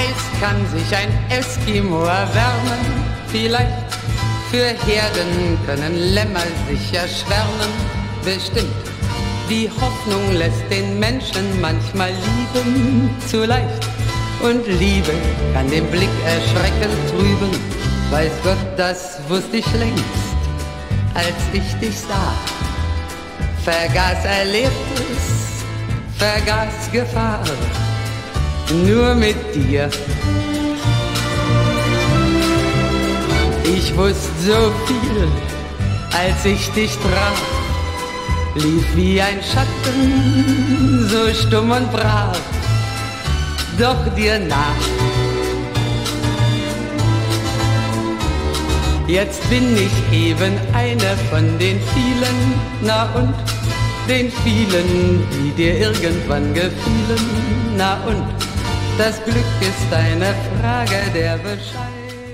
Eis kann sich ein Eskimo erwärmen, vielleicht für Herden können Lämmer sich erschwärmen, bestimmt. Die Hoffnung lässt den Menschen manchmal lieben zu leicht. Und Liebe kann den Blick erschreckend trüben. Weiß Gott, das wusste ich längst, als ich dich sah. Vergaß Erlebtes, vergaß Gefahr, nur mit dir. Ich wusste so viel, als ich dich traf, lief wie ein Schatten, so stumm und brav, doch dir nach. Jetzt bin ich eben einer von den vielen, na und den vielen, die dir irgendwann gefielen, na und das Glück ist eine Frage der Bescheid.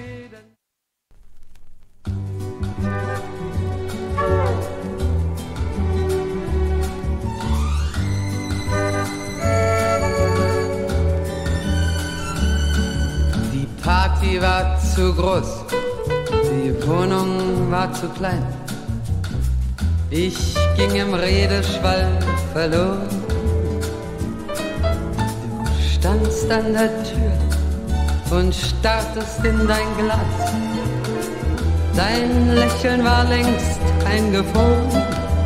Die Party war zu groß, die Wohnung war zu klein. Ich ging im Redeschwall verloren. Du standst an der Tür und starrtest in dein Glas. Dein Lächeln war längst eingefroren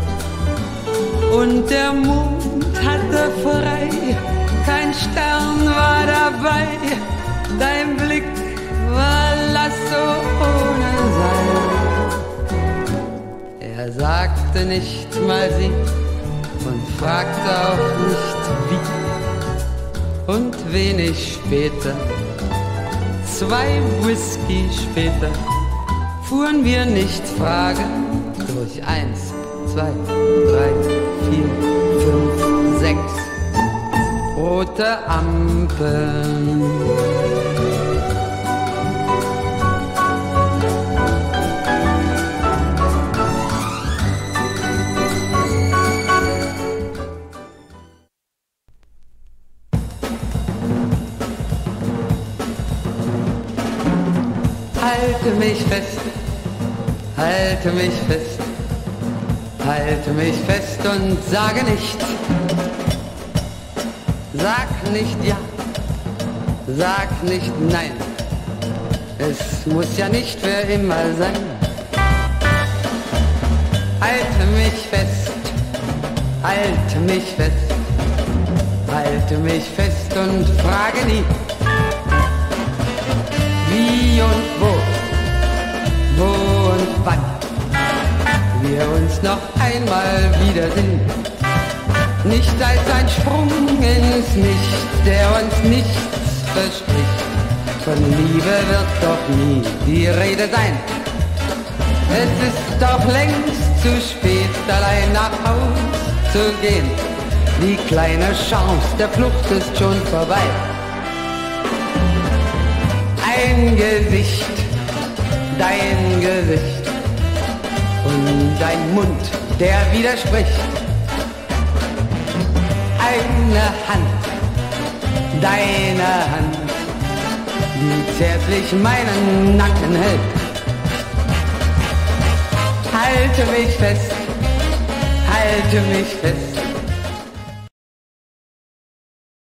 und der Mond hatte frei. Kein Stern war dabei, dein Blick war Lasso ohne Seil. Er sagte nicht mal sie und fragte auch nicht wie. Und wenig später, 2 Whisky später, fuhren wir nicht fragen durch 1, 2, 3, 4, 5, 6 rote Ampeln. Halte mich fest, halte mich fest, halte mich fest und sage nicht, sag nicht ja, sag nicht nein, es muss ja nicht für immer sein. Halte mich fest, halte mich fest, halte mich fest und frage nie, wie und wo und wann wir uns noch einmal wiedersehen. Nicht als ein Sprung ins Nichts, der uns nichts verspricht. Von Liebe wird doch nie die Rede sein. Es ist doch längst zu spät, allein nach Haus zu gehen. Die kleine Chance der Flucht ist schon vorbei. Ein Gesicht, dein Gesicht und dein Mund, der widerspricht. Eine Hand, deine Hand, die zärtlich meinen Nacken hält. Halte mich fest, halte mich fest,